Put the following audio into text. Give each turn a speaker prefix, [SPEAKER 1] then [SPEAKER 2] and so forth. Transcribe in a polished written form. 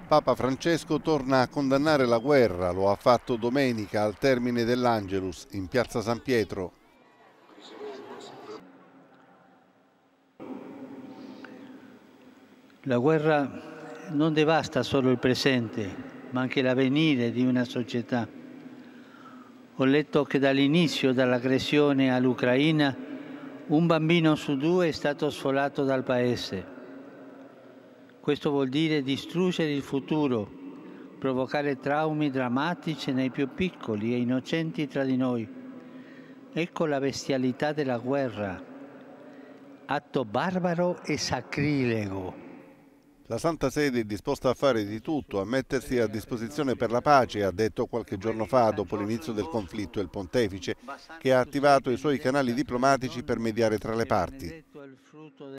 [SPEAKER 1] Papa Francesco torna a condannare la guerra, lo ha fatto domenica al termine dell'Angelus in piazza San Pietro.
[SPEAKER 2] La guerra non devasta solo il presente, ma anche l'avvenire di una società. Ho letto che dall'inizio dell'aggressione all'Ucraina un bambino su due è stato sfolato dal paese. Questo vuol dire distruggere il futuro, provocare traumi drammatici nei più piccoli e innocenti tra di noi. Ecco la bestialità della guerra, atto barbaro e sacrilego.
[SPEAKER 1] La Santa Sede è disposta a fare di tutto, a mettersi a disposizione per la pace, ha detto qualche giorno fa, dopo l'inizio del conflitto, il pontefice, che ha attivato i suoi canali diplomatici per mediare tra le parti.